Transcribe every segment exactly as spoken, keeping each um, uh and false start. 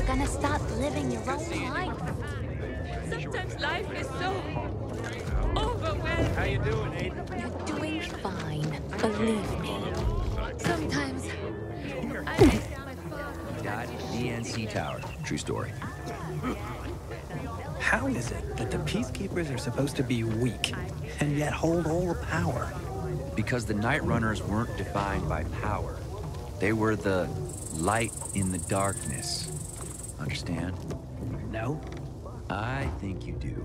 gonna stop living your own life? Sometimes life is so overwhelming. How you doing, Aiden? You're doing fine. Believe me. Sometimes I miss my father. Died at the D N C Tower. True story. How is it that the Peacekeepers are supposed to be weak, and yet hold all the power? Because the Night Runners weren't defined by power. They were the light in the darkness. Understand? No? I think you do.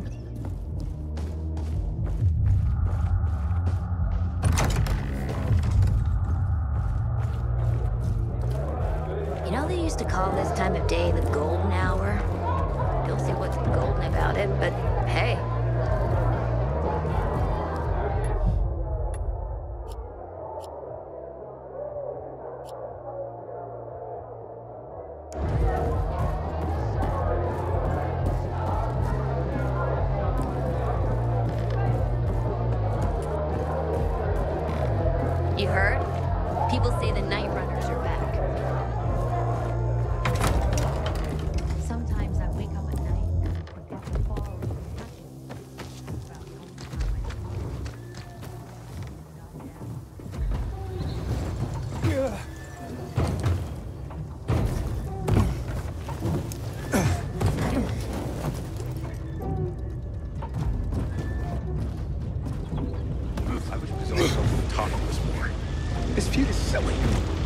You know they used to call this time of day the golden hour? Don't see what's golden about it, but hey. You heard? People say the Night Runners are back. Sometimes I wake up at night and get the fall of I wish we was all talking this more. This feud is silly.